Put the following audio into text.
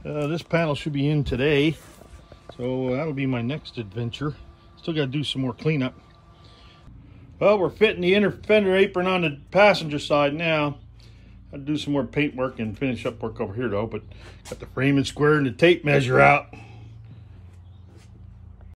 This panel should be in today, so that'll be my next adventure. Still got to do some more cleanup. Well, we're fitting the inner fender apron on the passenger side now. I'll do some more paint work and finish up work over here though, but got the frame and square and the tape measure out.